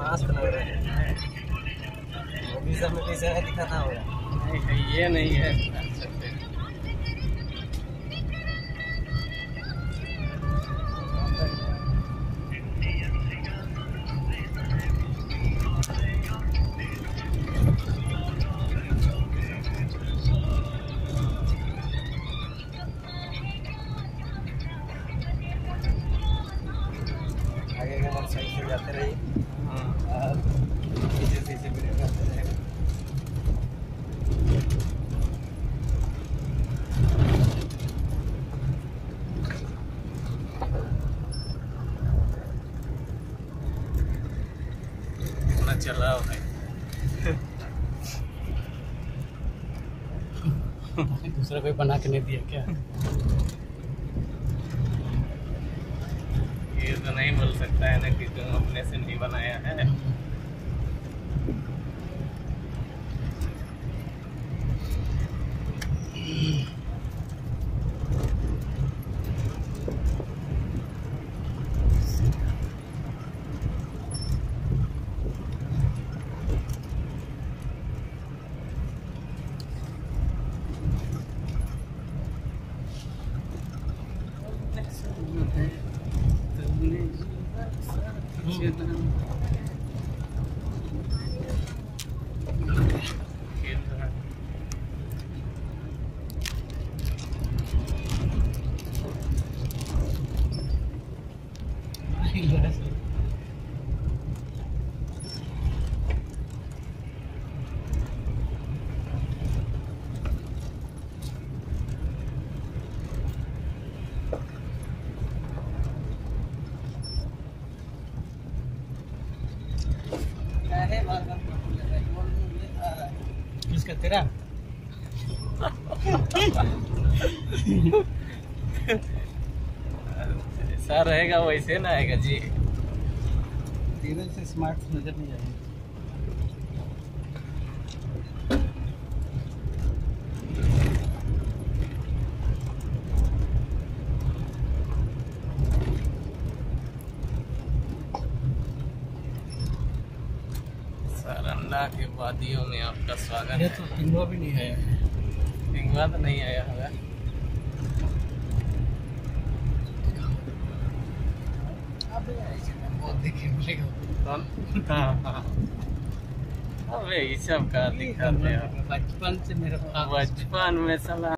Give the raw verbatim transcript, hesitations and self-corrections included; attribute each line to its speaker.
Speaker 1: मस्त लग रहा है। मूवी सब में कैसे है दिखाना होगा।
Speaker 2: नहीं है, ये नहीं है।
Speaker 1: आगे के मोटरसाइकिल से जाते रहिए और पीछे पीछे ब्रेक करते रहेगा।
Speaker 2: कितना चला भाई।
Speaker 3: दूसरा कोई बना के नहीं दिया क्या?
Speaker 2: ये तो नहीं बोल सकता है ना कि तुम अपने से नहीं बनाया है।
Speaker 3: किसका तेरा?
Speaker 2: ऐसा रहेगा वैसे ना आएगा जी।
Speaker 3: तेरे से स्मार्ट नजर नहीं आएगा।
Speaker 2: सरंडा के वादियों में आपका स्वागत
Speaker 3: ये
Speaker 2: है।
Speaker 3: तो पिंगवा भी नहीं है।
Speaker 2: पिंगवा तो नहीं आया होगा।
Speaker 3: बहुत देखिए मिलेगा।
Speaker 2: हाँ हाँ। अबे ये सब का दिखाते हैं।
Speaker 3: बचपन से मेरा
Speaker 2: बचपन में साला